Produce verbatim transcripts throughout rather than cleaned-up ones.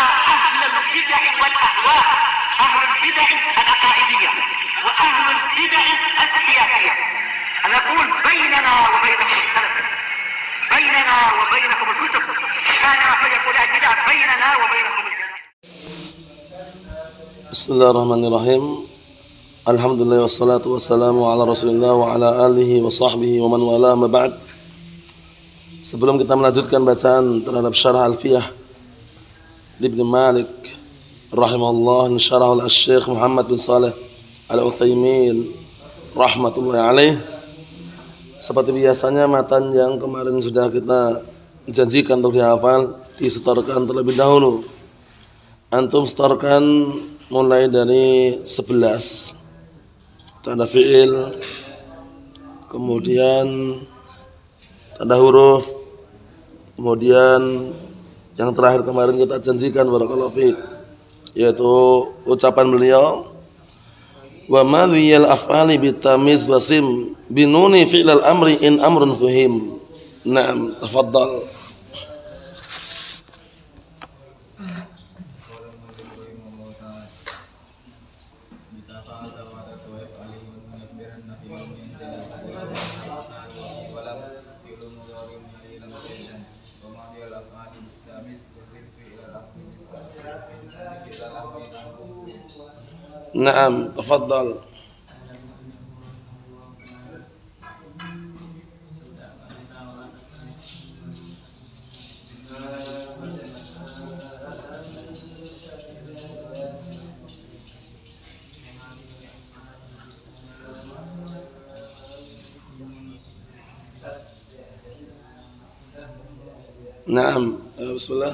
أهل البدع والأهواء، أهل البدع العقائدية وأهل البدع السياسية. أنا أقول بيننا وبينكم السلف، بيننا وبينكم الكتب، كان فيقول البدع بيننا وبينكم السلف. Bismillahirrahmanirrahim. Alhamdulillah wassalatu wassalamu ala Rasulillah wa ala alihi wa sahbihi wa man wala ma ba'd. Sebelum kita melanjutkan bacaan terhadap syarah Alfiyah Ibnu Malik rahimahullah, syarah al-Syekh Muhammad bin Shalih Al-Utsaimin rahmatullahi alaih. Seperti biasanya matan yang kemarin sudah kita janjikan untuk dihafal disetorkan terlebih dahulu. Antum setorkan mulai dari sebelas tanda fi'il, kemudian tanda huruf, kemudian yang terakhir kemarin kita janjikan barakallahu fiik, yaitu ucapan beliau wa madhiyal af'ali bitamiz wasim binuni fi'lal amri in amrun fuhim. Naam, tafadhal. Naam, tafadhal. Naam, bismillah.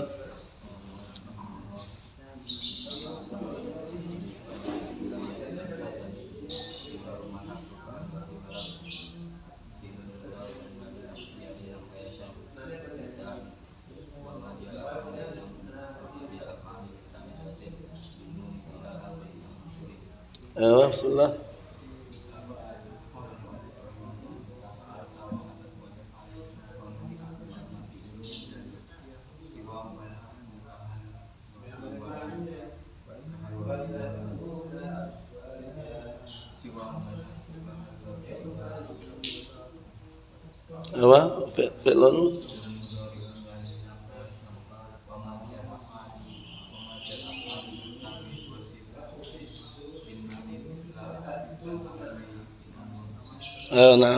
Ayo, bismillah. Apa? Fi'lun Eh, nah.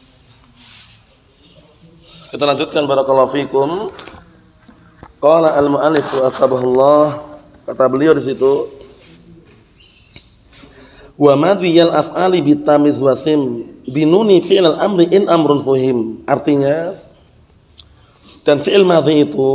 Kita lanjutkan barakallahu fikum. Qala al-mu'allif wa asbahullah, kata beliau di situ wa madhiyal af'ali bitamiz wasim binuni fi'l al-amri in amrun fuhim. Artinya, dan fi'il madhi itu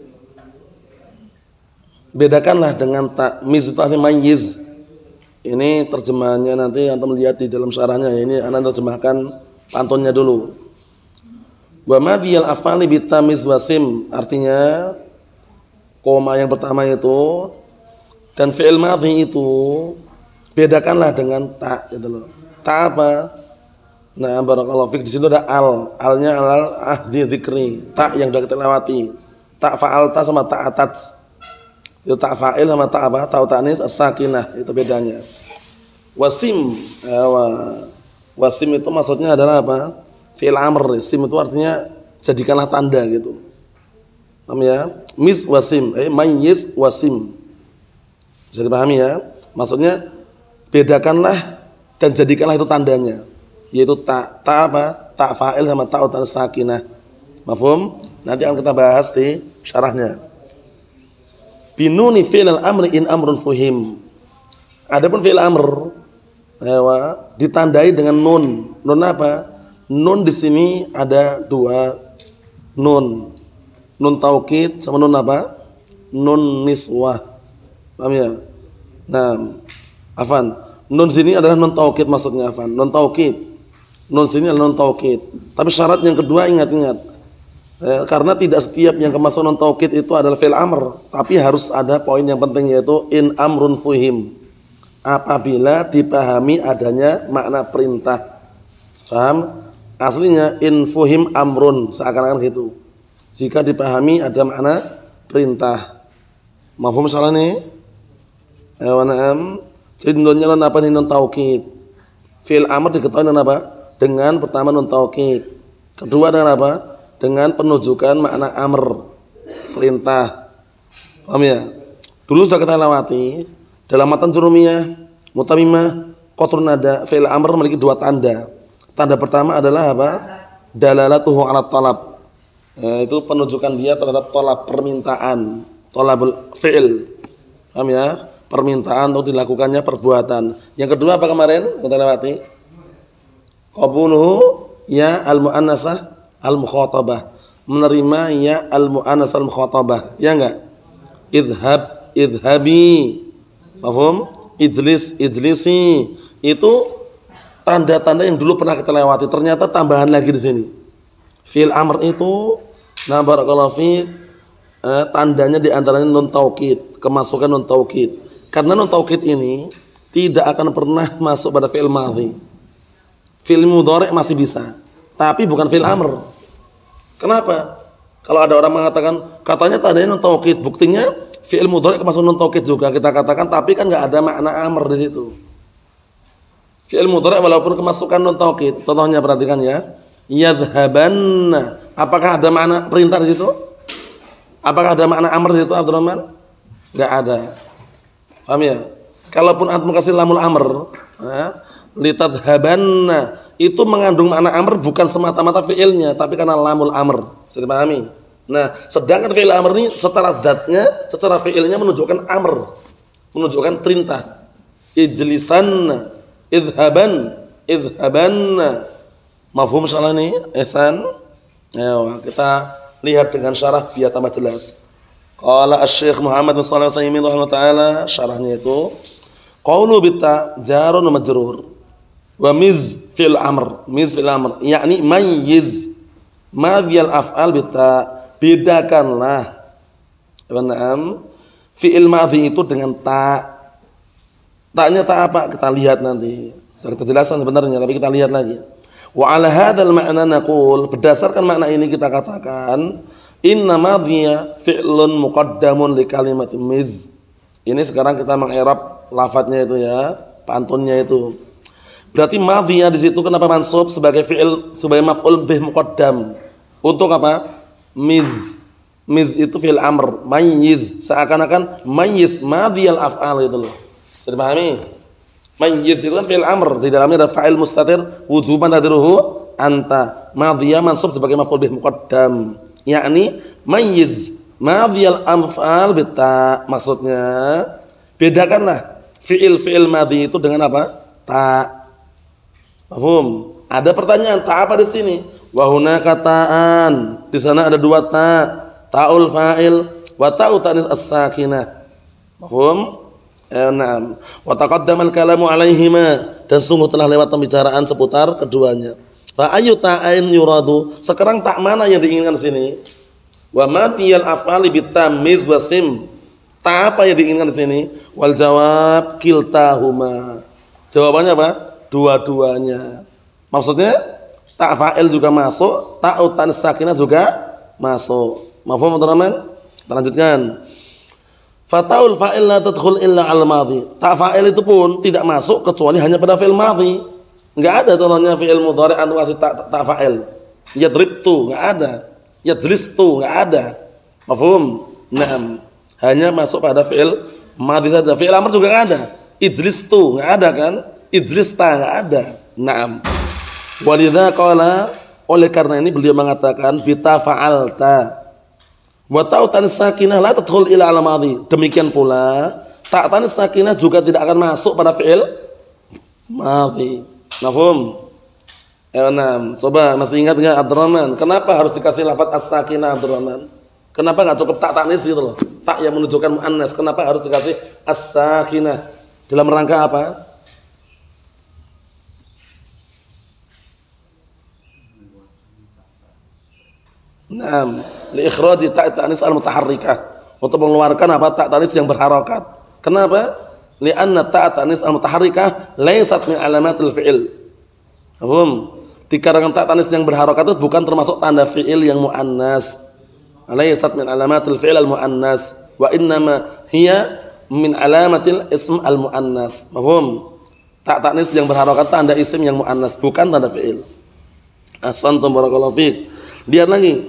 bedakanlah dengan takmiz itu artinya mayyiz. Ini terjemahannya nanti antum lihat di dalam syarahnya ya. Ini ana terjemahkan pantunnya dulu. Wa madhiyal af'ali bitamiz wasim, artinya koma yang pertama itu dan fi'il madhi itu bedakanlah dengan ta gitu loh. Ta apa? Nah, barakallahu fik, di situ ada al. Alnya al ahdi dzikri, ta yang sudah kita lewati. Ta fa'alta sama ta atat. Itu ta fa'il sama ta apa? Ta tanis as-sakinah, itu bedanya. Wasim, eh, wasim itu maksudnya adalah apa? Fi'il amr. Sim itu artinya jadikanlah tanda gitu. Paham ya? Mis wasim, eh mayyiz wasim. Bisa dipahami ya? Maksudnya bedakanlah dan jadikanlah itu tandanya, yaitu ta, ta apa? Ta fa'il sama ta tanis sakinah. Mafhum? Nanti akan kita bahas di syarahnya. Binuni fi'il amri in amrun fuhim. Adapun fi'il amr, ewa, ditandai dengan nun. Nun apa? Nun di sini ada dua nun. Nun taukid sama nun apa? Nun niswah. Paham ya? Nah, afan. Nun sini adalah nun taukid maksudnya, afan. Nun taukid. Nun sini adalah nun taukid. Tapi syarat yang kedua ingat-ingat. Eh, karena tidak setiap yang kemasuk non taukid itu adalah fi'il amr, tapi harus ada poin yang penting, yaitu in amrun fuhim, apabila dipahami adanya makna perintah. Paham? Aslinya in fuhim amrun, seakan-akan gitu. Jika dipahami ada makna perintah. Mafhum salah nih? Ayo na'am. Jadi nunnya nun apa nih, nun taukid. Fi'il amr diketahui dengan apa? Dengan pertama nun taukid. Kedua dengan apa? Dengan penunjukan makna amr, perintah. Paham ya? Dulu sudah kita lewati dalam matan jurumiyah, mutamimah, qatrun nada, fi'il amr memiliki dua tanda. Tanda pertama adalah apa? Dalalatuhu 'ala talab. Ya, itu penunjukan dia terhadap talab, permintaan, talabul fi'il. Paham ya? Permintaan untuk dilakukannya perbuatan. Yang kedua apa kemarin kita lewati? Qabuluhu ya al-muannasah al-mukhatabah. Menerima ya al-muannasah al-mukhatabah. Ya enggak? Idhab, idhabi. Paham? Ijlis, ijlisi. Itu tanda-tanda yang dulu pernah kita lewati. Ternyata tambahan lagi di sini. Fi'il amr itu, nah barakallahu fi, eh, tandanya di antaranya nun taukid, kemasukan nun taukid. Karena nun taukid ini tidak akan pernah masuk pada fi'il madhi. Fi'il mudhari' masih bisa, tapi bukan fi'il amr. Kenapa? Kalau ada orang mengatakan katanya tandanya nun taukid, buktinya fi'il mudhari' masuk nun taukid juga kita katakan, tapi kan enggak ada makna amr di situ. Fi'il mudhari' walaupun kemasukan nun taukid, contohnya perhatikan ya. Yadhhabanna. Apakah ada makna perintah di situ? Apakah ada makna amr di situ, Abdurrahman? Enggak ada. Paham ya? Kalaupun antum kasih lamul amr, ya, litadhhabanna, itu mengandung makna amr bukan semata-mata fi'ilnya, tapi karena lamul amr. Bisa dipahami? Nah, sedangkan fi'il amr ini secara dzatnya, secara fi'ilnya menunjukkan amr, menunjukkan perintah. Ijlisanna, idhaban, idhabanna. Mafhum salah nih, ihsan? Ayo, kita lihat dengan syarah biar tambah jelas. Qala Asy-Syaikh Muhammad bin Shalih Al-Utsaimin rahimahullah taala, syarahnya itu qaulu bitta jarun wa majrur wa miz fil amr, miz fil amr yakni mayyiz madhiyal af'al bitta, bedakanlah benar fi'il madhi itu dengan ta. Taknya ta apa? Kita lihat nanti. Saya jelasan sebenarnya, tapi kita lihat lagi. Wa 'ala hadzal ma'na naqul, berdasarkan makna ini kita katakan inna madhiya fi'lun muqaddamun li kalimat miz. Ini sekarang kita mengi'rab lafadznya itu ya, pantunnya itu. Berarti madhiya di situ kenapa mansub sebagai fi'il, sebagai maf'ul bih muqaddam. Untuk apa? Miz. Miz itu fi'il amr, mayyiz, seakan-akan mayyiz madhiyal af'al itu loh. Bisa dipahami? Mayyiz itu kan fi'il amr, di dalamnya ada fa'il mustatir wujuban tadruhu anta. Madhiya mansub sebagai maf'ul bih muqaddam. Yakni mayyiz madhiyal af'al bitta, maksudnya bedakanlah fi'il-fi'il madhi itu dengan apa? Ta. Paham? Ada pertanyaan, ta apa di sini? Wa hunaka ta'an. Di sana ada dua ta. Ta'ul fa'il wa ta'u ta'nis as-sakinah. Paham? Eh, na'am. Wa taqaddama al-kalamu 'alaihima, dan sungguh telah lewat pembicaraan seputar keduanya. Fa ayu ta'ain yuradu, sekarang tak mana yang diinginkan di sini? Wa matiyal af'ali bitamiz wasim, tak apa yang diinginkan di sini? Wal jawab kiltahuma, jawabannya apa? Dua-duanya. Maksudnya tak fa'il juga masuk, tak utan sakinah juga masuk. Mafhum teman-teman? Kita lanjutkan. Fataul fa'il la tadkhul illa al madhi, tak fa'il itu pun tidak masuk kecuali hanya pada fi'il madhi. Enggak ada contohnya fi'il mudhari' antum kasih tak ta fa'il. Yadribtu enggak ada. Yajlistu enggak ada. Mafhum? Naam. Hanya masuk pada fi'il madhi saja. Fi'il amr juga enggak ada. Ijlistu enggak ada kan? Ijlista enggak ada. Naam. Walidza qala, oleh karena ini beliau mengatakan bita fa'alta. Wa ta'tan sakinah la tadkhul ila al madhi. Demikian pula ta'tan sakinah juga tidak akan masuk pada fi'il madhi. Mafhum? Ya, nah, coba masih ingat enggak Abdurrahman? Kenapa harus dikasih lafaz as-sakinah Abdurrahman? Kenapa enggak cukup tak tanis gitu loh? Tak yang menunjukkan muannas. Kenapa harus dikasih as-sakinah? Dalam rangka apa? Naam, li ikhraji ta' tanis al-mutaharrikah, untuk mengeluarkan apa? Tak tanis yang berharakat. Kenapa? Li'anna ta' tanis al-mutaharrikah laysat min alamatil fi'il. Paham? Dikarenakan ta' tanis yang berharakat itu bukan termasuk tanda fi'il yang muannas. Laysat min alamatil fi'il al-muannas, wa innama hiya min alamatil ism al muannas. Mafhum? Tak taknis yang berharokat tanda isim yang muannas, bukan tanda fi'il. Ahsantum barakallahu fiik. Lihat lagi.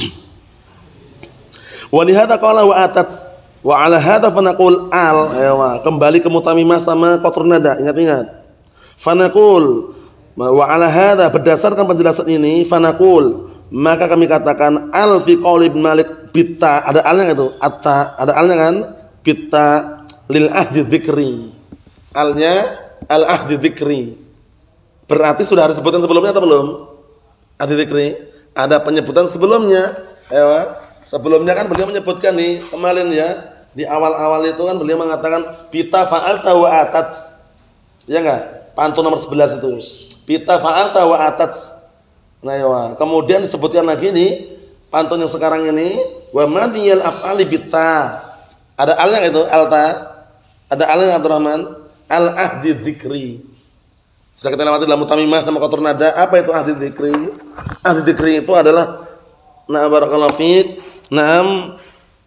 Wa li hadza qala wa atat wa ala hadza fa naqul al. Ayo, kembali ke mutamimah sama qatrun nada. Ingat-ingat. Fa naqul wa ala hadza, berdasarkan penjelasan ini fa naqul, maka kami katakan al fi qauli Ibnu Malik bitta, ada alnya itu, atta, ada alnya kan? Bitta lil ahdi dzikri. Alnya al ahdi dzikri. Berarti sudah ada sebutan sebelumnya atau belum? Ahdi dzikri. Ada penyebutan sebelumnya. Ayo, sebelumnya kan beliau menyebutkan nih kemarin ya, di awal-awal itu kan beliau mengatakan bitta fa'alta wa atat. Ya enggak? Pantun nomor sebelas itu. Bitta fa'alta wa atat. Nah, ya, kemudian disebutkan lagi nih pantun yang sekarang ini wa madiyal af'ali bitta. Ada alnya itu, alta. Ada alnya Abdurrahman, al ahdi dzikri. Sudah kita lewati dalam mutamimah nama qatrun nada. Apa itu ahdi dzikri? Ahdi dzikri itu adalah na barakallahu fiik, na'am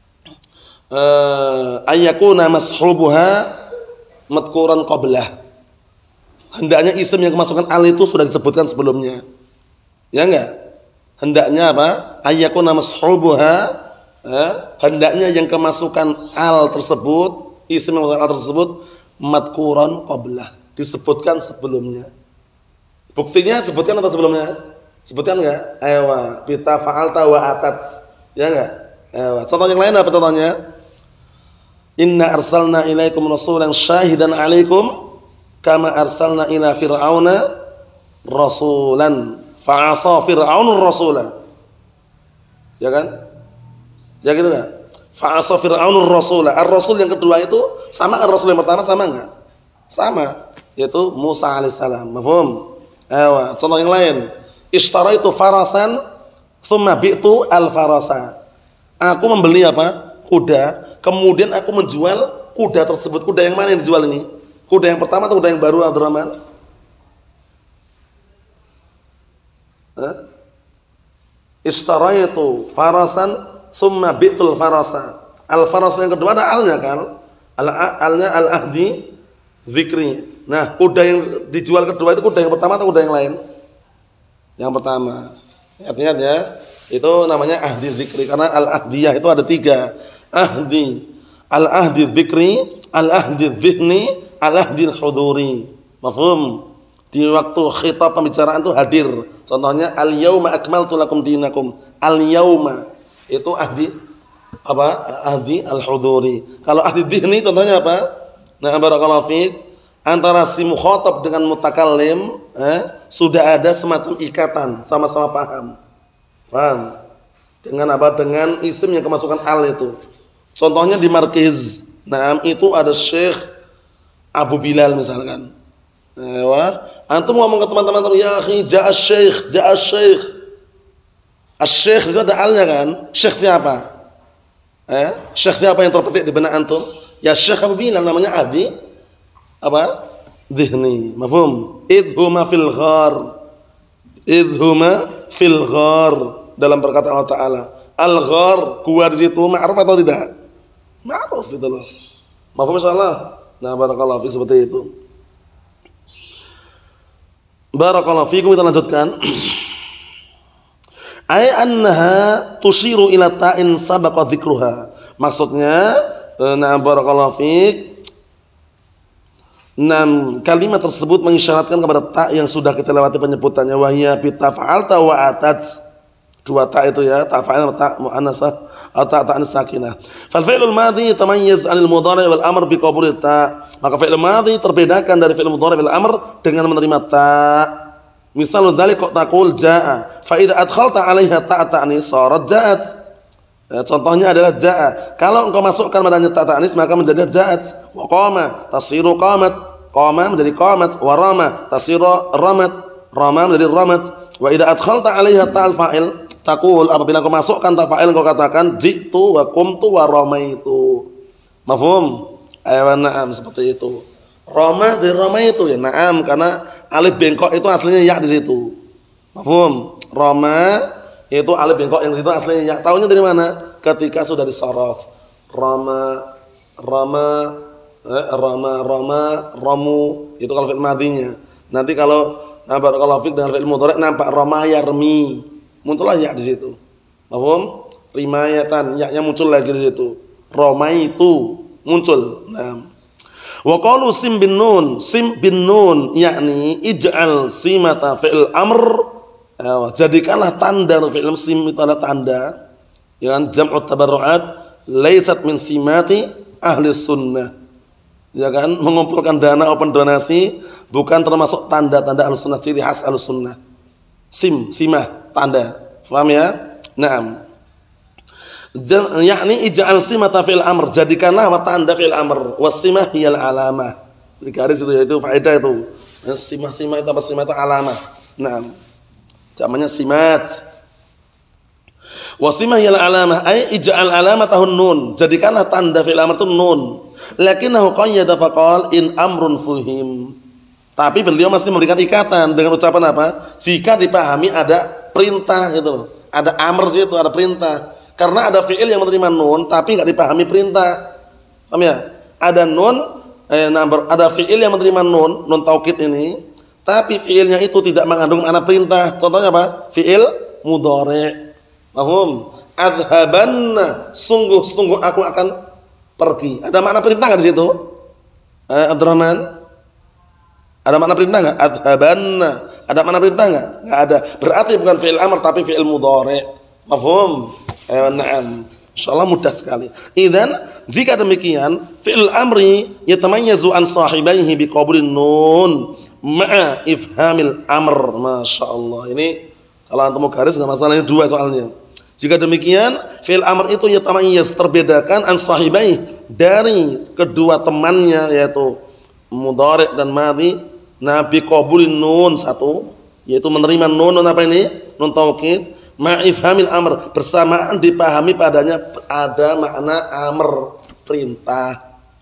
eh ayyakuna mashubuha madhkuran qablah. Hendaknya isim yang kemasukan al itu sudah disebutkan sebelumnya. Ya enggak? Hendaknya apa? Ayyakuna mashubuha, eh, hendaknya yang kemasukan al tersebut, isim yang kemasukan al tersebut madhkuran qablah, disebutkan sebelumnya. Buktinya disebutkan atau sebelumnya? Sebutkan enggak? Ayo, bitta fa'alta wa atat. Ya enggak? Ayo, contoh yang lain apa contohnya? Inna arsalna ilaikum rasulan syahidan 'alaikum kama arsalna ila fir'auna rasulan fa'asa fir'aunur rasula. Ya kan? Ya gitu enggak? Fa'asa fir'aunur rasula. Ar-rasul yang kedua itu sama kan rasul yang pertama, sama enggak? Sama, yaitu Musa alaihissalam. Mafhum? Ayo, contoh yang lain. Ishtaraitu farasan tsumma bi'tu al-farasa. Aku membeli apa? Kuda, kemudian aku menjual kuda tersebut. Kuda yang mana yang dijual ini? Kuda yang pertama atau kuda yang baru, Abdurrahman? Ishtaraitu farasan tsumma bi'tul farasa. Al-farasa yang kedua ada alnya kan? Al-alnya al-ahdi dzikri. Nah, kuda yang dijual kedua itu kuda yang pertama atau kuda yang lain? Yang pertama. Ingat-ingat ya, itu namanya ahdi dzikri karena al-ahdiyah itu ada tiga. Ahdi, al-ahdi dzikri, al-ahdi dzihni, al-ahdi huduri. Mafhum? Di waktu khitab pembicaraan itu hadir. Contohnya al-yauma akmaltu lakum dinakum. Al-yauma itu ahdi apa? Ahdi al-huduri. Kalau ahdi dzihni contohnya apa? Nah, barakallahu fiik, antara si mukhatab dengan mutakallim eh, sudah ada semacam ikatan, sama-sama paham. Paham? Dengan apa? Dengan isim yang kemasukan al itu. Contohnya di markiz. Nah, itu ada Syekh Abu Bilal misalkan. Eh, wah, antum ngomong ke teman-teman, ya akhi, ja'a syekh, ja'a syekh. Asy-syekh itu ada alnya kan? Syekh siapa? Eh, syekh siapa yang terpetik di benak antum? Ya Syekh Abu Bilal, namanya ahdi apa? Dzihni. Mafhum? Idhuma fil ghar. Idhuma fil ghar, dalam perkataan Allah Taala. Al-ghar, gua di situ, ma'ruf atau tidak? Ma'ruf itu loh. Mafhum insyaallah. Nah, barakallahu fiik, seperti itu. Barakallahu fiikum, kita lanjutkan. Ay annaha tushiru ila ta'in sabaqa dzikruha. Maksudnya, nah barakallahu fiik, enam kalimat tersebut mengisyaratkan kepada ta yang sudah kita lewati penyebutannya, wahya bitta fa'alta wa atat. Dua ta itu ya, ta fa'al ta muannasah atau ta anis sakinah. Fal fi'lul madhi yatamayyiz 'anil mudhari' wal amr bi qabul ta. Maka fi'il madhi terbedakan dari fi'il mudhari' wal amr dengan menerima ta. Misal dzalik taqul jaa, fa idza adkhalta 'alaiha ta ta'nis sarat ja'at. Ya, contohnya adalah jaa. Kalau engkau masukkan padanya ta ta'nis maka menjadi ja'at. Wa qama tasiru qamat. Qama menjadi qamat. Wa rama tasiru ramat. Rama menjadi ramat. Wa idza adkhalta 'alaiha ta'al fa'il taqul, apabila engkau masukkan ta fa'il engkau katakan jitu wa qumtu wa ramaitu. Mafhum? Ayo, na'am, seperti itu. Rama dari ramaitu ya, na'am, karena alif bengkok itu aslinya ya di situ. Mafhum? Rama itu alif bengkok yang situ aslinya ya. Taunya dari mana? Ketika sudah disaraf. Rama rama, eh, rama, rama, ramu, itu kalau fi'il madhinya. Nanti kalau nampak kalau fi'il dengan fi'il mudhari nampak rama yarmi, muncullah ya di situ. Paham? Rimayatan, ya-nya muncul lagi di situ. Rama itu muncul. Nah. Wa qalu sim bin nun, sim bin nun yakni ij'al simata fi'il amr. Ya, jadikanlah tanda fi'il sim itu adalah tanda. Ya kan jam'u tabarru'at laisat min simati ahli sunnah. Ya kan mengumpulkan dana open donasi bukan termasuk tanda-tanda ahli sunnah, ciri khas ahli sunnah. Sim, simah, tanda. Paham ya? Naam. Yakni ij'al simata fil amr, jadikanlah tanda fil amr, wasimah hiyal alamah. Di garis itu yaitu faedah itu. Simah-simah itu apa? Simah itu alamah. Naam. Jamannya simat. Wasimah hiyal alamah ay ij'al alamatahun nun, jadikanlah tanda fil amr itu nun. Lakinnahu qayyada faqal in amrun fuhim. Tapi beliau masih memberikan ikatan dengan ucapan apa? Jika dipahami ada perintah gitu. Ada amr situ, ada perintah. Karena ada fi'il yang menerima nun tapi enggak dipahami perintah. Paham ya? Ada nun eh number, ada fi'il yang menerima nun, nun taukid ini, tapi fi'ilnya itu tidak mengandung makna perintah. Contohnya apa? Fi'il mudhari'. Paham? Adhabanna, sungguh-sungguh aku akan pergi. Ada makna perintah enggak di situ? Eh Abdurrahman? Ada makna perintah enggak? Adhabanna. Ada makna perintah enggak? Enggak ada. Berarti bukan fi'il amr tapi fi'il mudhari'. Mafhum? Eh, na'am. Insyaallah mudah sekali. Idzan jika demikian fi'il amri yatamayyazu an sahibaihi biqabulin nun ma'a ifhamil amr. Masyaallah. Ini kalau antum garis enggak masalah, ini dua soalnya. Jika demikian fi'il amr itu yatamayyaz terbedakan an sahibaihi dari kedua temannya yaitu mudhari' dan madhi, nah biqabulin nun satu yaitu menerima nun, nun apa ini? Nun taukid. Ma'ifhamil amr, bersamaan dipahami padanya ada makna amr, perintah.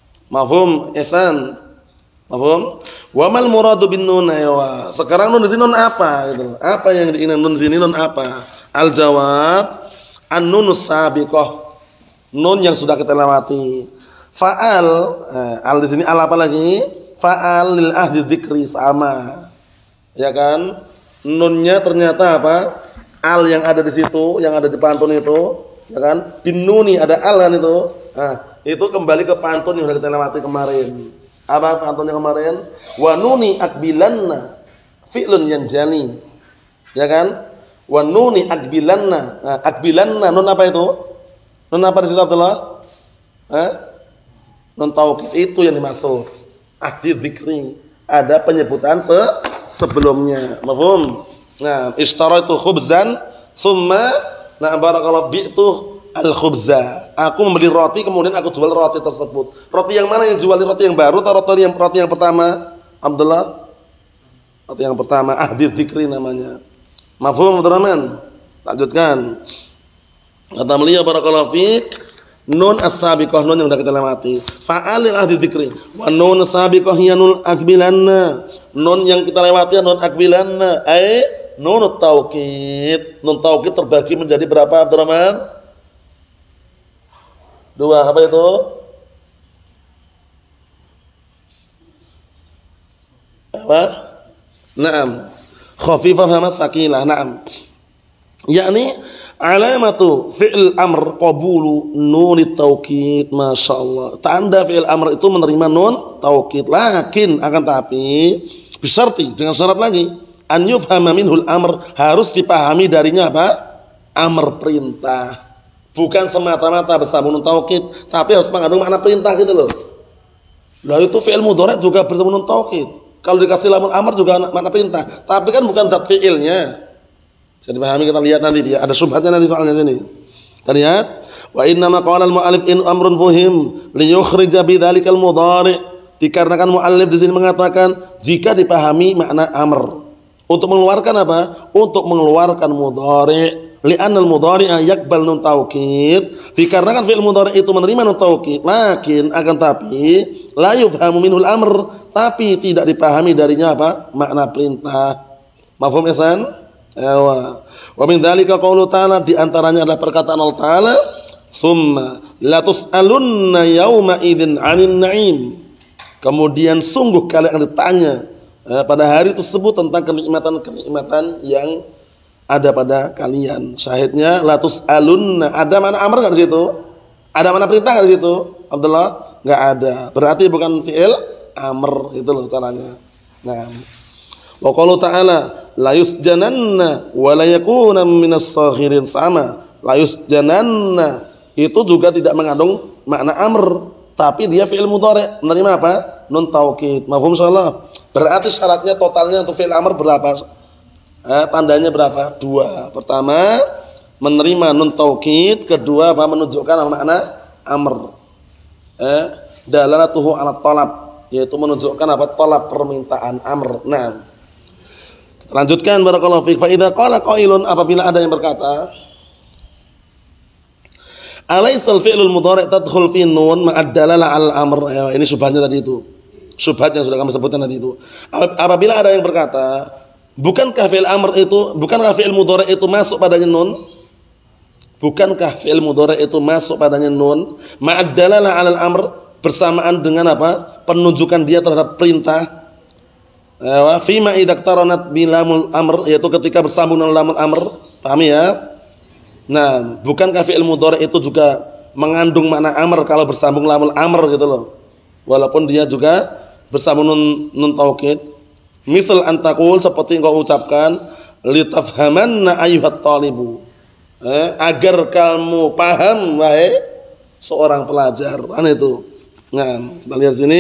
Mafhum ihsan? Mafhum? Wa mal muradu bin nun aywa. Sekarang nun di sini nun apa gitu. Apa yang diinginkan nun sini nun apa? Al jawab an-nunus sabiqah. Nun yang sudah kita lewati. Fa'al, eh, al di sini al apa lagi? Fa'al lil ahdi dzikri sama. Ya kan? Nunnya ternyata apa? Al yang ada di situ, yang ada di pantun itu, ya kan? Bin nuni ada al kan itu. Nah, itu kembali ke pantun yang sudah kita lewati kemarin. Apa pantunnya kemarin? Wa nuni akbilanna fi'lun yanjali. Ya kan? Wa nuni akbilanna. Nah, akbilanna nun apa itu? Nun apa di situ Abdullah? Hah? Nun taukid itu yang dimaksud. Ahdi dzikri. Ada penyebutan se sebelumnya. Mafhum? Nah, ishtaraitu khubzan summa na barakallahu bi'tu al-khubza. Aku membeli roti kemudian aku jual roti tersebut. Roti yang mana yang jual? Roti yang baru atau roti yang roti yang pertama? Abdullah? Roti yang pertama, ahdi dzikri namanya. Mafhum Abdurrahman? Lanjutkan. Kata beliau barakallahu fiik, nun as-sabiqah, nun yang sudah kita lewati. Fa'alil ahdi dzikri. Wa nun as-sabiqah hiya nun akbilanna. Nun yang kita lewati nun akbilanna. Ai nun taukid. Nun taukid terbagi menjadi berapa Abdurrahman? Dua, apa itu? Apa? Naam. Khafifah sama sakilah. Naam. Yakni alamatu fi'il amr qabulu nun taukid. Masyaallah. Tanda fi'il amr itu menerima nun taukid. Lakin akan tapi bisyarti dengan syarat lagi an yufhama minhul amr, harus dipahami darinya apa? Amr, perintah. Bukan semata-mata bersambung nun taukid, tapi harus mengandung makna perintah gitu loh. Lah itu fi'il mudhari juga bersambung nun taukid. Kalau dikasih lamun amr juga makna perintah, tapi kan bukan zat fi'ilnya. Bisa dipahami, kita lihat nanti dia ada syubhatnya nanti soalnya sini. Kita lihat wa inna ma qala al-mu'allif in amrun fuhim li yukhrija bidzalikal mudhari'. Dikarenakan muallif di sini mengatakan jika dipahami makna amr untuk mengeluarkan apa? Untuk mengeluarkan mudhari'. Li'anna al-mudhari'a yaqbal nun taukid. Dikarenakan fi'il mudhari' itu menerima nun taukid, lakin akan tapi la yufhamu minhul amr, tapi tidak dipahami darinya apa? Makna perintah. Mafhum ihsan? Wa min dzalika qaulu ta'ala, di antaranya adalah perkataan Allah Ta'ala, Summa la tus'alunna yauma idzin 'anil na'im. Kemudian sungguh kalian akan ditanya eh, pada hari tersebut tentang kenikmatan-kenikmatan yang ada pada kalian. Syahidnya la tus'alunna. Ada mana amr enggak di situ? Ada mana perintah enggak di situ? Abdullah, enggak ada. Berarti bukan fi'il amr, itu loh caranya. Nah, wa qalu ta'ala la yusjananna wa la yakuna minas saghirin, sama. La yusjananna itu juga tidak mengandung makna amr, tapi dia fi'il mudhari', menerima apa? Nun taukid. Mafhum insyaallah. Berarti syaratnya totalnya untuk fi'il amr berapa? Eh, tandanya berapa? Dua. Pertama, menerima nun taukid, kedua apa? Menunjukkan makna amr. Eh, dalalatuhu 'ala talab, yaitu menunjukkan apa? Talab, permintaan, amr. Nah, kita lanjutkan barakallahu fiik. Fa idza qala qailun, apabila ada yang berkata, alaisal fi'lul mudhari' tadkhul fi nun ma'ad dalalah 'al amr. Ya, ini syubhatnya tadi itu. Syubhat yang sudah kami sebutkan tadi itu. Apabila ada yang berkata, bukankah fi'il amr itu, bukankah fi'il mudhari' itu masuk padanya nun? Bukankah fi'il mudhari' itu masuk padanya nun ma'ad dalalah 'alal amr, bersamaan dengan apa? Penunjukan dia terhadap perintah. Ya, fi ma idza qtaranat bilamul amr, yaitu ketika bersambung dengan lamul amr. Pahami ya? Nah, bukankah fi'il mudhari' itu juga mengandung makna amr kalau bersambung lamul amr gitu loh. Walaupun dia juga bersambung nun, nun taukid. Misal antakul, seperti engkau ucapkan, litafhamanna ayyuhat talibu. Eh, agar kamu paham wahai seorang pelajar. Kan itu. Nah, kita lihat sini.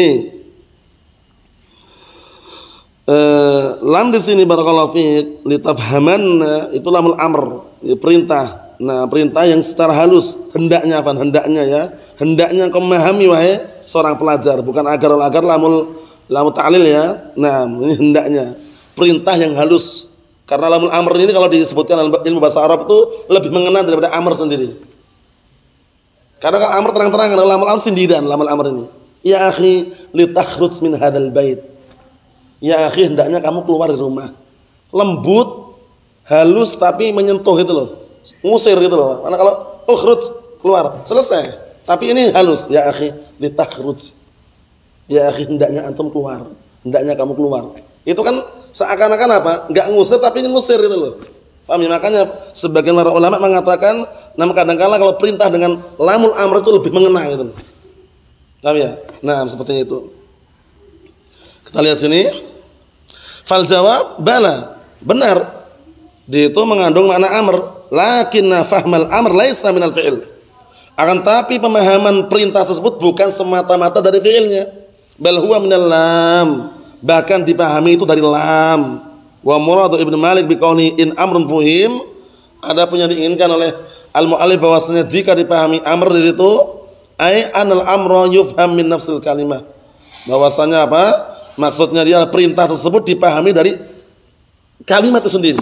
Eh, lam di sini barakallahu fiik, litafhamanna itu lamul amr, ya, perintah. Nah, perintah yang secara halus, hendaknya apa? Hendaknya ya. Hendaknya kau memahami wahai seorang pelajar, bukan agar-agar lamul lamul ta'lil ya. Nah, ini hendaknya. Perintah yang halus. Karena lamul amr ini kalau disebutkan dalam ilmu bahasa Arab itu lebih mengena daripada amr sendiri. Karena kalau amr terang-terangan, lamul amr sindiran, lamul amr ini. Ya akhi, litakhruj min hadzal bait. Ya akhi, hendaknya kamu keluar dari rumah. Lembut, halus tapi menyentuh gitu loh. Ngusir gitu loh. Karena kalau ukhruj, keluar, selesai. Tapi ini halus, ya akhi, litakhruj. Ya akhi, hendaknya antum keluar. Hendaknya kamu keluar. Itu kan seakan-akan apa? Enggak ngusir tapi ngusir gitu loh. Paham ya? Makanya sebagian para ulama mengatakan, nah kadang-kala kalau perintah dengan lamul amr itu lebih mengena gitu loh. Paham ya? Nah, seperti itu. Kita lihat sini. Fal jawab bala. Benar. Dia itu mengandung makna amr, lakinna fahmal amr laisa minal fi'il. Akan tapi pemahaman perintah tersebut bukan semata-mata dari fi'ilnya. Bal huwa minal lam. Bahkan dipahami itu dari lam. Wa muradu Ibnu Malik biqauli in amrun fuhim, ada pun yang diinginkan oleh al-mu'allif bahwasanya jika dipahami amr di situ ai anal amra yufham min nafsil kalimah. Bahwasanya apa? Maksudnya dia perintah tersebut dipahami dari kalimat itu sendiri.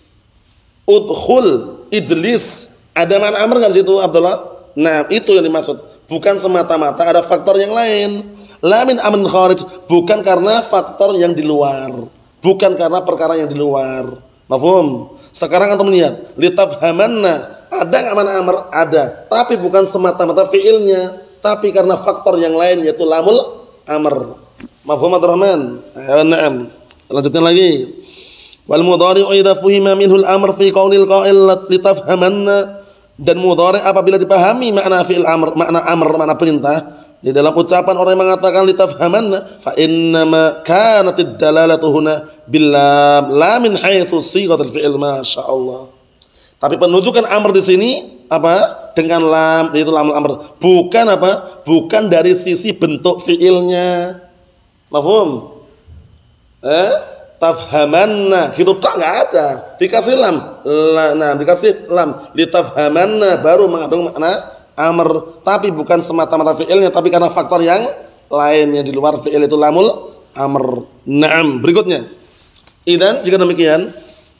Udkhul, ijlis, ada makna amr enggak di situ Abdullah? Nah, itu yang dimaksud. Bukan semata-mata ada faktor yang lain. La min amrin kharij, bukan karena faktor yang di luar, bukan karena perkara yang di luar. Mafhum? Sekarang antum lihat, litafhamanna, ada enggak makna amr? Ada, tapi bukan semata-mata fiilnya, tapi karena faktor yang lain yaitu lamul amr. Mafhum Abdurrahman? Ayo na'am. Lanjutkan lagi. Wal mudhari'u idza fuhima minhu al-amr fi qaulil qa'il litafhamanna, dan mudhari' apabila dipahami makna fi'il amr, makna amr, makna perintah di dalam ucapan orang yang mengatakan litafhamanna, fa innama kanatid dalalatu huna billam la min haitsu sighatul fi'il, masyaallah. Tapi penunjukan amr di sini apa? Dengan lam, yaitu lamul amr. Bukan apa? Bukan dari sisi bentuk fi'ilnya. Mafhum? Eh? Tafhamanna, gitu tak enggak ada. Dikasih lam. Nah, dikasih lam. Litafhamanna baru mengandung makna amr, tapi bukan semata-mata fi'ilnya, tapi karena faktor yang lainnya di luar fi'il itu lamul amr. Naam, berikutnya. Idan jika demikian,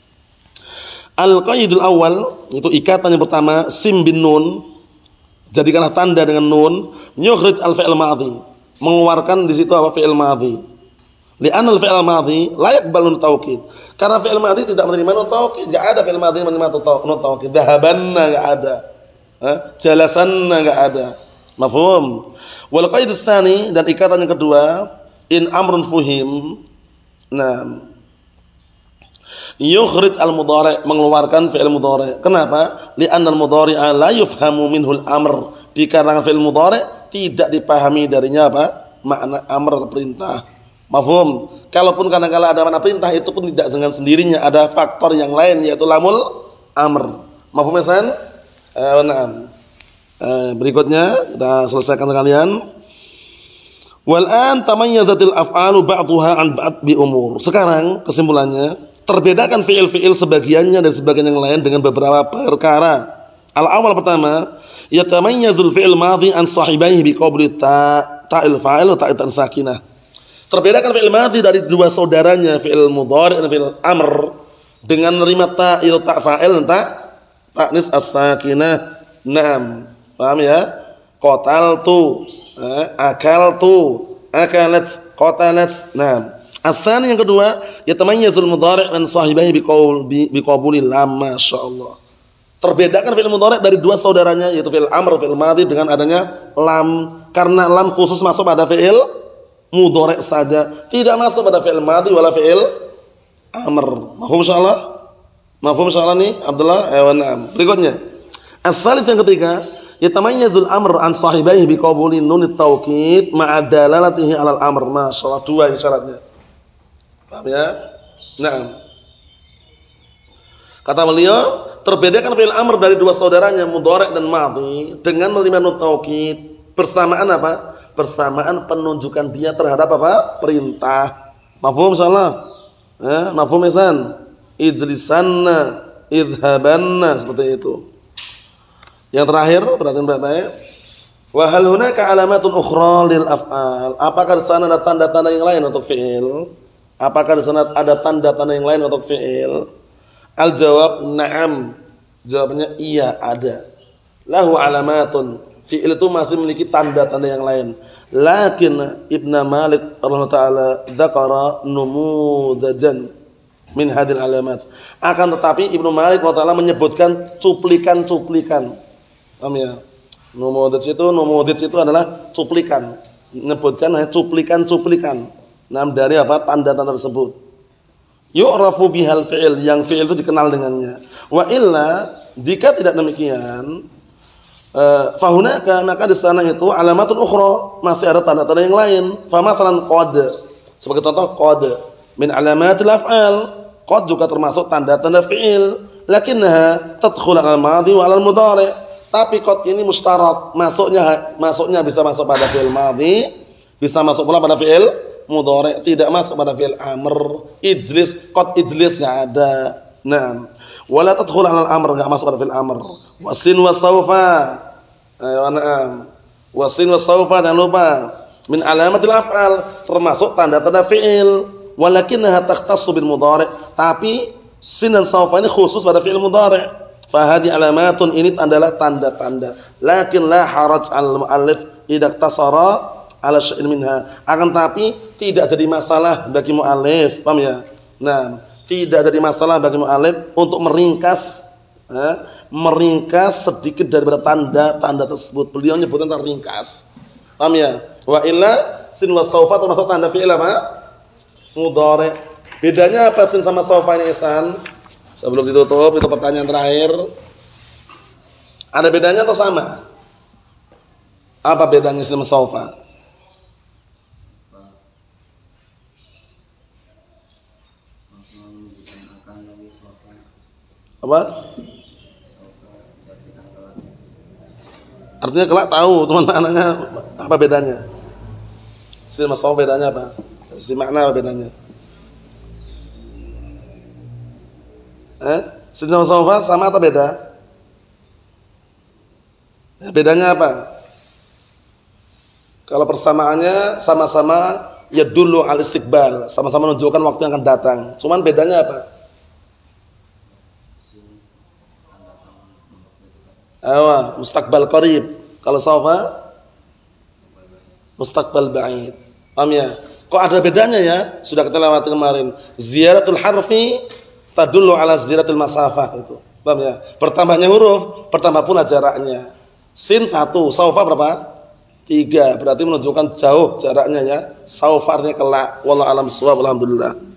al-qaidul awal, itu ikatan yang pertama, sim bin nun, jadikanlah tanda dengan nun, yukhrij al-fi'il madhi, mengeluarkan di situ apa? Fi'il madhi. Li'anna al-fi'il madhi la yaqbalu taukid. Karena fi'il madhi tidak menerima nun taukid, enggak ada fi'il madhi menerima nun taukid. Dhahabanna enggak ada. Eh, jalasanna enggak ada. Mafhum? Wal qaid tsani, dan ikatan yang kedua, in amrun fuhim. Nah, yukhrij al-mudhari', mengeluarkan fi'il mudhari'. Kenapa? Li'anna al-mudhari'a la yufhamu minhu al-amr. Dikarenakan fi'il mudhari' tidak dipahami darinya apa? Makna amr, perintah. Mafhum? Kalaupun kadang-kala ada makna perintah, itu pun tidak dengan sendirinya, ada faktor yang lain yaitu lamul amr. Mafhum ya san? Eh, na'am. Eh, berikutnya kita selesaikan sekalian. Wal an tamayyazatil af'alu ba'daha an ba'd bi umur. Sekarang kesimpulannya, terbedakan fi'il-fi'il sebagiannya dan sebagian yang lain dengan beberapa perkara. Al-awwal pertama, yatamayyazul fi'il madhi an sahibaihi bi qabli ta ta'il fa'il wa ta'it sakinah. Terbedakan fi'il madhi dari dua saudaranya, fi'il mudhari' dan fi'il amr, dengan menerima ta'il ta fa'il dan ta ta'nis as-sakinah. Naam. Paham ya? Qataltu, eh, akaltu, akalat, qatalat. Naam. Asani yang kedua, yatamayyazul mudhari' an sahibihi biqaul biqabuli lam, masyaallah. Terbedakan fi'il mudhari' dari dua saudaranya yaitu fi'il amr, fi'il madhi dengan adanya lam, karena lam khusus masuk pada fi'il mudhari' saja, tidak masuk pada fi'il madhi wala fi'il amr. Mafhum insyaallah? Mafhum insyaallah nih Abdullah? Eh, na'am. Berikutnya. As-salis yang ketiga, yatamayyazul amr an sahibihi biqabuli nun at-taukid ma'a dalalatihi 'alal amr. Masyaallah, dua ini syaratnya. Paham ya? Nah, kata beliau, terbedakan fi'il amr dari dua saudaranya mudhari' dan madhi dengan menerima nun taukid bersamaan apa? Bersamaan penunjukan dia terhadap apa? Perintah. Mafhum insyaallah? Ya, mafhum isan? Ijlisanna, idhabanna, seperti itu. Yang terakhir, perhatian baik-baik. Wa hal hunaka alamatun ukhra lil af'al. Apakah di sana ada tanda-tanda yang lain untuk fi'il? Apakah di sana ada tanda-tanda yang lain untuk fi'il? Al-jawab na'am. Jawabannya iya, ada. Lahu alamatun. Fi'il itu masih memiliki tanda-tanda yang lain. Lakin Ibn Malik radhiyallahu ta'ala dzakara numudajan min hadil alamat. Akan tetapi Ibnu Malik radhiyallahu ta'ala menyebutkan cuplikan-cuplikan. Paham ya? Numudaj itu, numudaj itu adalah cuplikan. Menyebutkan hanya cuplikan-cuplikan. Nah, dari apa? Tanda-tanda tersebut. Yu'rafu bihal fi'il, yang fi'il itu dikenal dengannya. Wa illa, jika tidak demikian, uh, fahunaka, maka di sana itu alamatun ukhra, masih ada tanda-tanda yang lain. Fa masalan qad, sebagai contoh qad min alamatil af'al. Qad juga termasuk tanda-tanda fi'il, lakinnaha tadkhulu al-madhi wa al-mudhari'. Tapi qad ini mustarak, masuknya masuknya bisa masuk pada fi'il madhi, bisa masuk pula pada fi'il mudhari', tidak masuk pada fi'il amr. Ijlis, qad ijlis enggak ada. Naam. Wala tadkhul 'ala al-amr, enggak masuk pada fi'il amr. Wasin wa sawfa. Ayo, naam. Wasin wa sawfa, jangan lupa. Min alamatil af'al, termasuk tanda-tanda fi'il. Walakinnaha takhtassu bil mudhari', tapi sin dan sawfa ini khusus pada fi'il mudhari'. Fahadi alamatun, ini adalah tanda-tanda. Lakin la haraj al-muallif idza iktasara ala syai'in minha. Akan tapi tidak jadi masalah bagi muallif, paham ya? Nah, tidak jadi masalah bagi muallif untuk meringkas eh, meringkas sedikit daripada tanda-tanda tersebut. Beliau nyebutnya ringkas. Paham ya? Wa illa sin wa sawfa termasuk tanda fi'il apa? Mudhari'. Bedanya apa sin sama sawfa ini, Ihsan? Sebelum ditutup, itu pertanyaan terakhir. Ada bedanya atau sama? Apa bedanya sama sawfa? Apa? Artinya kelak tahu teman anaknya apa bedanya. Si masalah bedanya apa? Si makna apa bedanya? Eh? Si masalah sama atau beda? Ya, bedanya apa? Kalau persamaannya sama-sama ya dulu al istiqbal, sama-sama menunjukkan waktu yang akan datang. Cuman bedanya apa? Awa, mustaqbal qarib. Kalau sawfa mustaqbal ba'id. Paham ya? Kok ada bedanya ya? Sudah kita lewati kemarin. Ziyaratul harfi tadullu ala ziyaratil masafah itu. Paham ya? Bertambahnya huruf, bertambah pula jaraknya. Sin satu, saufa berapa? Tiga. Berarti menunjukkan jauh jaraknya ya. Saufa artinya kelak. Wallahu a'lam bishawab. Alhamdulillah.